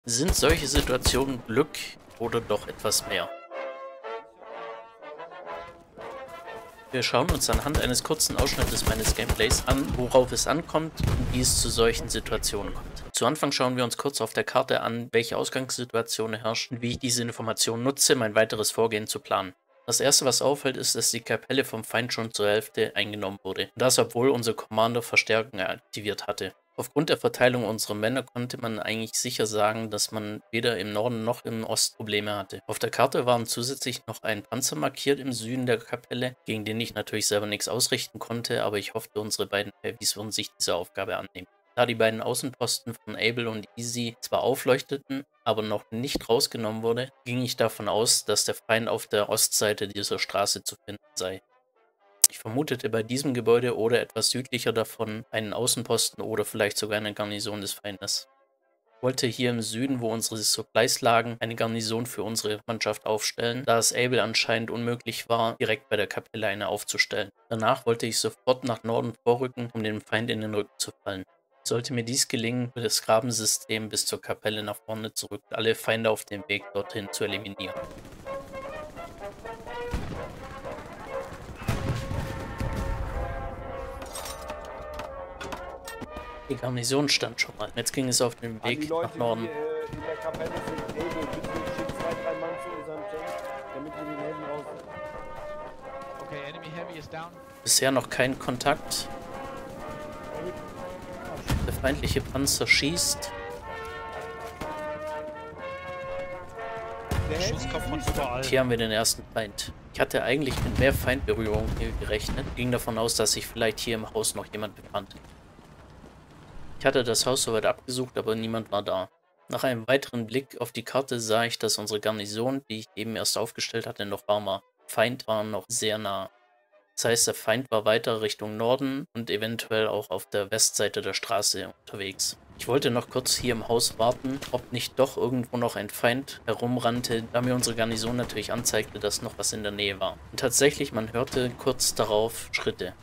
Sind solche Situationen Glück oder doch etwas mehr? Wir schauen uns anhand eines kurzen Ausschnittes meines Gameplays an, worauf es ankommt und wie es zu solchen Situationen kommt. Zu Anfang schauen wir uns kurz auf der Karte an, welche Ausgangssituation herrscht und wie ich diese Information nutze, mein weiteres Vorgehen zu planen. Das erste, was auffällt, ist, dass die Kapelle vom Feind schon zur Hälfte eingenommen wurde. Und das, obwohl unser Commander Verstärkung aktiviert hatte. Aufgrund der Verteilung unserer Männer konnte man eigentlich sicher sagen, dass man weder im Norden noch im Osten Probleme hatte. Auf der Karte waren zusätzlich noch ein Panzer markiert im Süden der Kapelle, gegen den ich natürlich selber nichts ausrichten konnte, aber ich hoffte, unsere beiden Heavys würden sich dieser Aufgabe annehmen. Da die beiden Außenposten von Able und Easy zwar aufleuchteten, aber noch nicht rausgenommen wurde, ging ich davon aus, dass der Feind auf der Ostseite dieser Straße zu finden sei. Ich vermutete bei diesem Gebäude oder etwas südlicher davon einen Außenposten oder vielleicht sogar eine Garnison des Feindes. Ich wollte hier im Süden, wo unsere Supplies lagen, eine Garnison für unsere Mannschaft aufstellen, da es Able anscheinend unmöglich war, direkt bei der Kapelle eine aufzustellen. Danach wollte ich sofort nach Norden vorrücken, um dem Feind in den Rücken zu fallen. Sollte mir dies gelingen, wird das Grabensystem bis zur Kapelle nach vorne zurück, alle Feinde auf dem Weg dorthin zu eliminieren. Die Garnison stand schon mal. Jetzt ging es auf den Weg nach Norden. Die in der Kapelle sind, Able, bitte schick 2, 3 Mann zu unserem Tank, damit wir den Helden raus. Okay, enemy heavy is down. Bisher noch kein Kontakt. Der feindliche Panzer schießt. Der Schuss kommt von überall. Hier haben wir den ersten Feind. Ich hatte eigentlich mit mehr Feindberührung hier gerechnet. Ging davon aus, dass sich vielleicht hier im Haus noch jemand befand. Ich hatte das Haus soweit abgesucht, aber niemand war da. Nach einem weiteren Blick auf die Karte sah ich, dass unsere Garnison, die ich eben erst aufgestellt hatte, noch warm war. Feind war noch sehr nah. Das heißt, der Feind war weiter Richtung Norden und eventuell auch auf der Westseite der Straße unterwegs. Ich wollte noch kurz hier im Haus warten, ob nicht doch irgendwo noch ein Feind herumrannte, da mir unsere Garnison natürlich anzeigte, dass noch was in der Nähe war. Und tatsächlich, man hörte kurz darauf Schritte.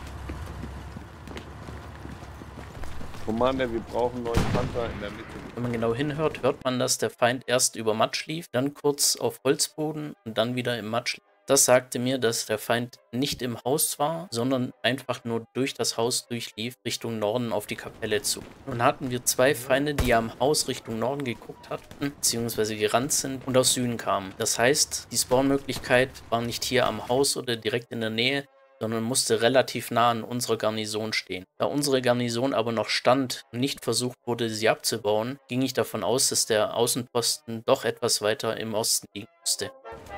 Commander, wir brauchen 9 Panzer in der Mitte. Wenn man genau hinhört, hört man, dass der Feind erst über Matsch lief, dann kurz auf Holzboden und dann wieder im Matsch lief. Das sagte mir, dass der Feind nicht im Haus war, sondern einfach nur durch das Haus durchlief, Richtung Norden auf die Kapelle zu. Nun hatten wir 2 Feinde, die am Haus Richtung Norden geguckt hatten, beziehungsweise gerannt sind und aus Süden kamen. Das heißt, die Spawnmöglichkeit war nicht hier am Haus oder direkt in der Nähe, sondern musste relativ nah an unserer Garnison stehen. Da unsere Garnison aber noch stand und nicht versucht wurde, sie abzubauen, ging ich davon aus, dass der Außenposten doch etwas weiter im Osten liegen musste.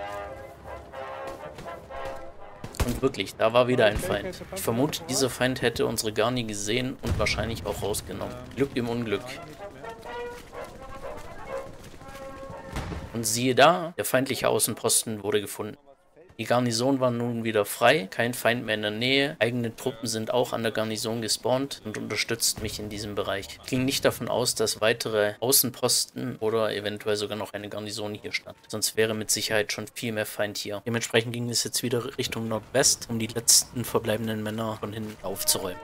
Und wirklich, da war wieder ein Feind. Ich vermute, dieser Feind hätte unsere Garni gesehen und wahrscheinlich auch rausgenommen. Glück im Unglück. Und siehe da, der feindliche Außenposten wurde gefunden. Die Garnison war nun wieder frei, kein Feind mehr in der Nähe, eigene Truppen sind auch an der Garnison gespawnt und unterstützten mich in diesem Bereich. Ich ging nicht davon aus, dass weitere Außenposten oder eventuell sogar noch eine Garnison hier stand. Sonst wäre mit Sicherheit schon viel mehr Feind hier. Dementsprechend ging es jetzt wieder Richtung Nordwest, um die letzten verbleibenden Männer von hinten aufzuräumen.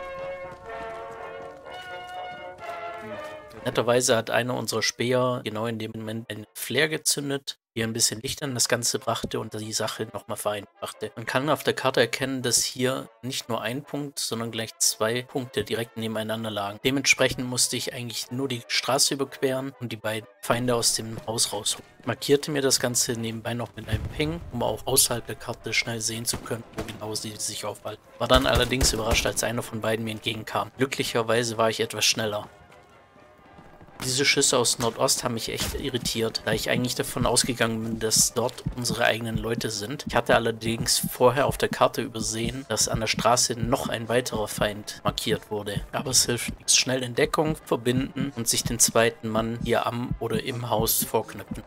Netterweise hat einer unserer Späher genau in dem Moment einen Flare gezündet, die ein bisschen Licht an das Ganze brachte und die Sache nochmal vereinfachte. Man kann auf der Karte erkennen, dass hier nicht nur ein Punkt, sondern gleich 2 Punkte direkt nebeneinander lagen. Dementsprechend musste ich eigentlich nur die Straße überqueren und die beiden Feinde aus dem Haus rausholen. Ich markierte mir das Ganze nebenbei noch mit einem Ping, um auch außerhalb der Karte schnell sehen zu können, wo genau sie sich aufhalten. War dann allerdings überrascht, als einer von beiden mir entgegenkam. Glücklicherweise war ich etwas schneller. Diese Schüsse aus Nordost haben mich echt irritiert, da ich eigentlich davon ausgegangen bin, dass dort unsere eigenen Leute sind. Ich hatte allerdings vorher auf der Karte übersehen, dass an der Straße noch ein weiterer Feind markiert wurde. Aber es hilft nichts. Schnell in Deckung, verbinden und sich den zweiten Mann hier am oder im Haus vorknüpfen.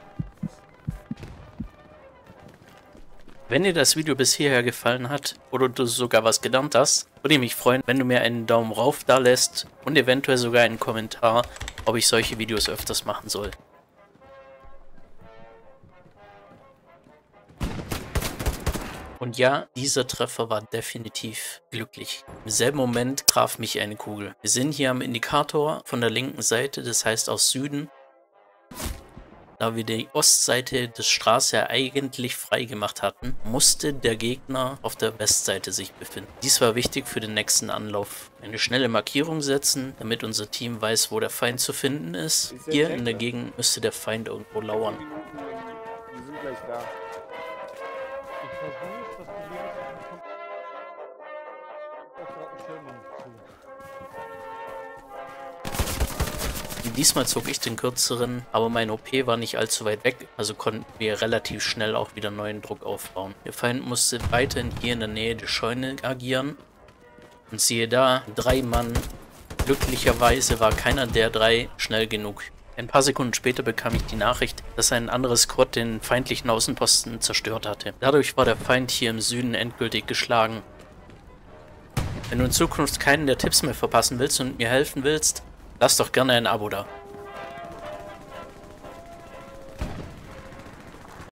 Wenn dir das Video bis hierher gefallen hat oder du sogar was gelernt hast, würde ich mich freuen, wenn du mir einen Daumen rauf da lässt und eventuell sogar einen Kommentar, ob ich solche Videos öfters machen soll. Und ja, dieser Treffer war definitiv glücklich. Im selben Moment traf mich eine Kugel. Wir sind hier am Indikator von der linken Seite, das heißt aus Süden. Da wir die Ostseite des Straße eigentlich frei gemacht hatten, musste der Gegner auf der Westseite sich befinden. Dies war wichtig für den nächsten Anlauf. Eine schnelle Markierung setzen, damit unser Team weiß, wo der Feind zu finden ist. Hier in der Gegend müsste der Feind irgendwo lauern. Wir sind gleich da. Ich versuche, das Problem ist, man kommt gerade einen Schirmmann zu. Diesmal zog ich den kürzeren, aber mein OP war nicht allzu weit weg, also konnten wir relativ schnell auch wieder neuen Druck aufbauen. Der Feind musste weiterhin hier in der Nähe der Scheune agieren. Und siehe da, 3 Mann. Glücklicherweise war keiner der 3 schnell genug. Ein paar Sekunden später bekam ich die Nachricht, dass ein anderes Squad den feindlichen Außenposten zerstört hatte. Dadurch war der Feind hier im Süden endgültig geschlagen. Wenn du in Zukunft keinen der Tipps mehr verpassen willst und mir helfen willst, lass doch gerne ein Abo da.